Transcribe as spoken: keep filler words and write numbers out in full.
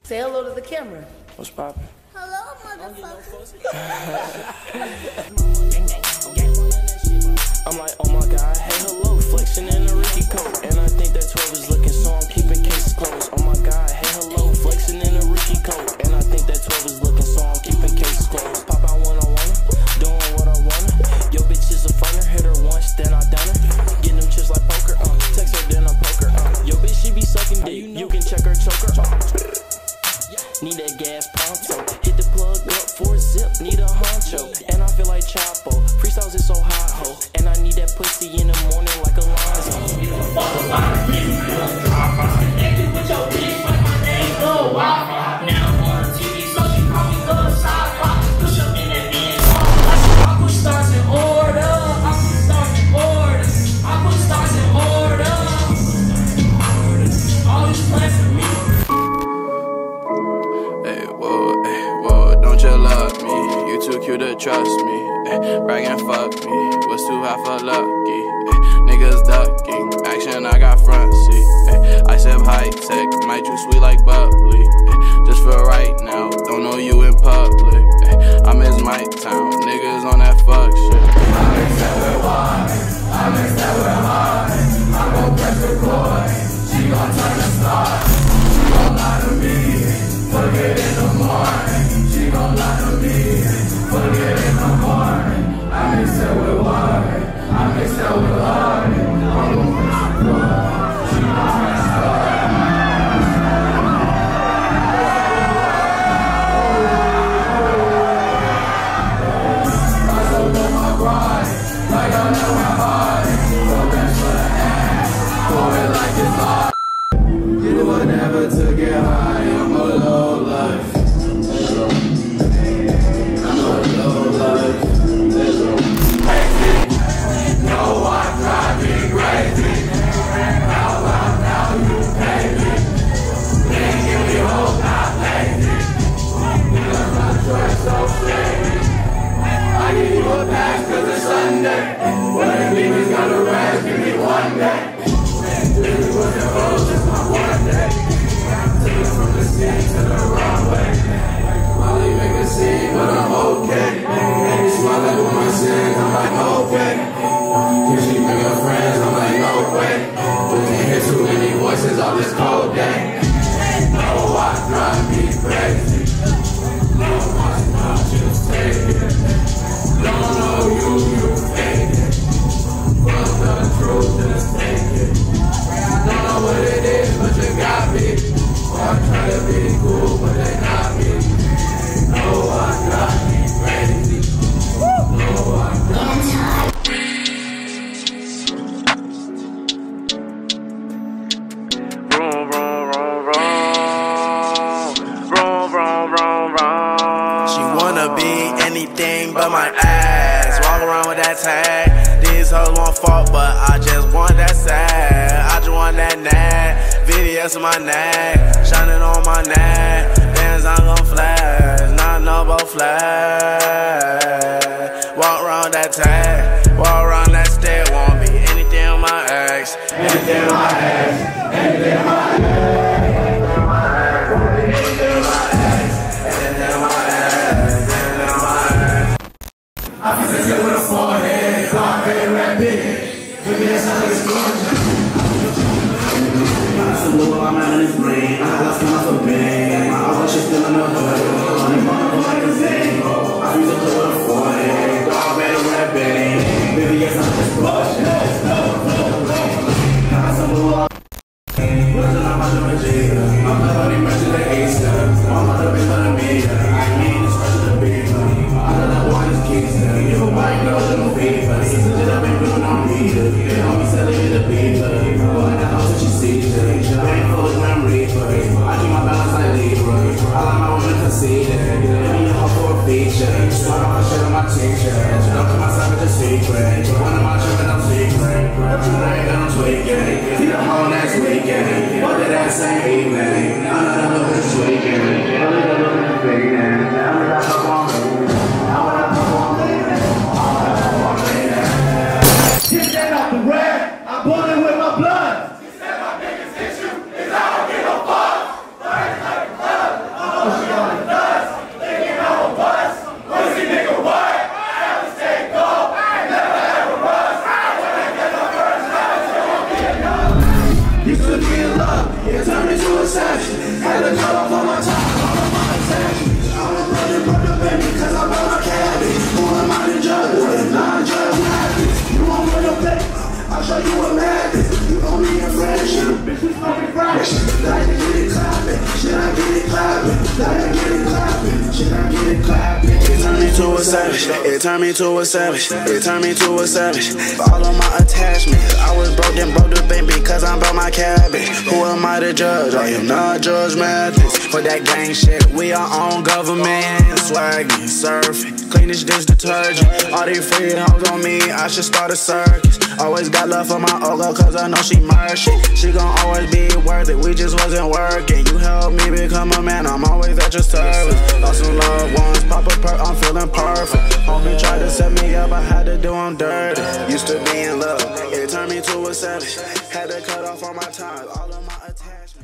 Say hello to the camera. What's poppin'? Hello, motherfucker. I'm like, oh my god, hey, hello, flexing in a Ricky coat. And I think that twelve is looking, so I'm keeping cases closed. Oh my god, hey, hello, flexing in a Ricky coat. And I think that twelve is looking, so I'm keeping cases closed. Pop out when I wanna, doing what I wanna. Yo, bitch is a funner, hit her once, then I done her. Getting them chips like poker, uh, text her, then I poke her, uh. Yo, bitch, she be sucking dick, you can check her, choke her, uh. Need that gas pronto, hit the plug up for a zip, need a honcho. And I feel like Chapo, freestyles is so hot, ho. And I need that pussy in the morning like Alonzo. Now on T V, so she call me the side pop. Push up in that dance hall. I put stars in order, I put stars in order, I put stars in order. All these plans for me. You too cute to trust me, eh, brag and fuck me, was too high for lucky, eh, niggas ducking, action I got front seat, eh, I sip high tech, might you sweet like bubbly, eh, just for right now, don't know you in public, eh, I miss my town, niggas on that fuck shit. I mix that with wine, I mix that with high, I gon' press the coin, she gon' turn the star, she gon' lie to me, forget in the morning, she gon' lie to me. Forget in the morning, I mix that with water, I mix that with water, I'm gon' press the floor, she gon' turn the star. I so on my grind, like I never hide, so best for the hand, pour it like it's hot. You do whatever to get high, I'm a low life. All this cold day, no, I drive me crazy. No, I not just take it. Don't know you, you fake it. Fuck the truth, just take it. Don't know what it is, but you got me. I try to be cool, but they not me. No, I drive me crazy. No, I drive me crazy. But my ass, walk around with that tag. These hoes won't fuck, but I just want that sad. I just want that nag, videos of my nag, shining on my nag. Bands I'm gon' flash, not no both flash. Walk around that tag, walk around that stick. Won't be anything on my ex, anything on my ex, anything on my ex. I can sit with a forehead, God very rapid. Maybe that's not his skin. I'm so low, I'm out of his brain. I lost my muscle pain. My other shit still in the hood. Money bottle like a zing. I feel so with a forehead, God very rapid. Maybe that's not his bullshit. I'm so low, I'm out of the jail. I'm not only mentioning the Easter. I'm not a bit of a meter. I mean, it's fresh to the beat. I don't know why it's Kingston. If a white girl don't feed her, since it up and doing on meter. They don't be selling me the pizza. But I know that she sees her. Bank full of Grim Reaper. I keep my balance like Libra. I like my woman conceited. Let me up for a feature. Swat on my shit on my t-shirt. Don't come outside with a secret. One of my children I'm secret. Tonight I'm tweaking. See the whole next weekend. What did that say evening? I'm not a little bit tweaking. I'm not a little bit faking. I'm not a little bit get that out the red, I'm boiling with my blood. She said my biggest issue is I don't get no fuck. Burn like a club. action. Like to get it clapping. Should I get it clapping? Like to get it clapping. Should I get it clapping? It turned me to a savage. It turned me to a savage. It turned me to a savage. All of my attachments. I was broke and broke the bank because I'm about my cabbage. Who am I to judge? I am not Judge Mathis. For that gang shit, we are on government. Swagging, surfing, cleanish dish detergent. All these free hoes on me, I should start a circus. Always got love for my old girl cause I know she mercy. She gon' always be worth it, we just wasn't working. You helped me become a man, I'm always at your service. Lost some loved ones, pop a perk, I'm feeling perfect. Homie tried to set me up, I had to do him dirty. Used to be in love, it turned me to a savage. Had to cut off all my time, all of my attachments.